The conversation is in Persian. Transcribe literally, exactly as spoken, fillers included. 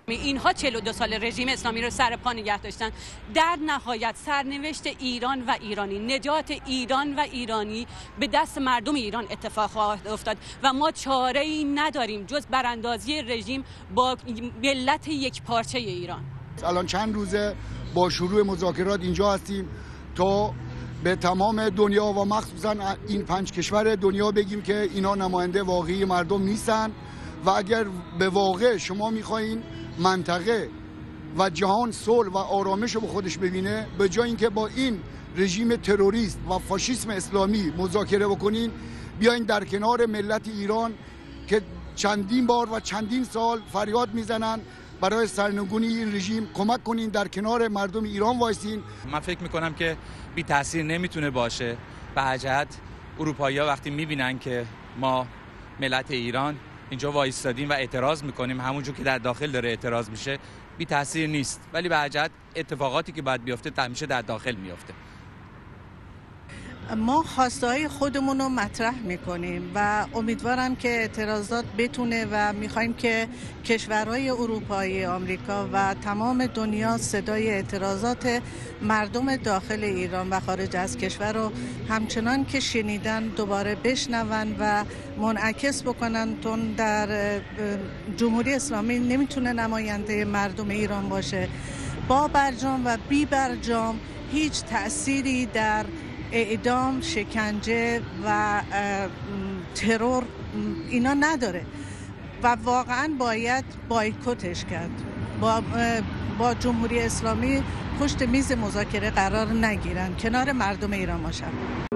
اینها چهل و دو سال رژیم اسلامی رو سر پا نگه داشتن. در نهایت سرنوشت ایران و ایرانی، نجات ایران و ایرانی به دست مردم ایران اتفاق خواهد افتاد و ما چاره‌ای نداریم جز براندازی رژیم با ملت یک پارچه ایران. الان چند روزه با شروع مذاکرات اینجا هستیم تا به تمام دنیا و مخصوصا این پنج کشور دنیا بگیم که اینا نماینده واقعی مردم نیستن و اگر به واقع شما میخواین منطقه و جهان صلح و آرامش رو به خودش ببینه، به جای اینکه با این رژیم تروریست و فاشیسم اسلامی مذاکره بکنین، بیاین در کنار ملت ایران که چندین بار و چندین سال فریاد میزنن برای سرنگونی این رژیم کمک کنین، در کنار مردم ایران وایسین. من فکر میکنم که بی تاثیر نمیتونه باشه. به هر جهت اروپایی‌ها وقتی میبینن که ما ملت ایران اینجا وایستادیم و اعتراض میکنیم، همونجور که در داخل داره اعتراض میشه، بی تاثیر نیست. ولی به هر جهت اتفاقاتی که باید بیفته همیشه در داخل میفته. ما خواسته‌های خودمون رو مطرح میکنیم و امیدوارم که اعتراضات بتونه و میخوایم که کشورهای اروپایی، آمریکا و تمام دنیا صدای اعتراضات مردم داخل ایران و خارج از کشور رو همچنان که شنیدن دوباره بشنون و منعکس بکنن، چون در جمهوری اسلامی نمیتونه نماینده مردم ایران باشه. با برجام و بی برجام هیچ تأثیری در اعدام، شکنجه و ترور اینا نداره و واقعا باید بایکوتش کرد. با با جمهوری اسلامی پشت میز مذاکره قرار نگیرن، کنار مردم ایران باشن.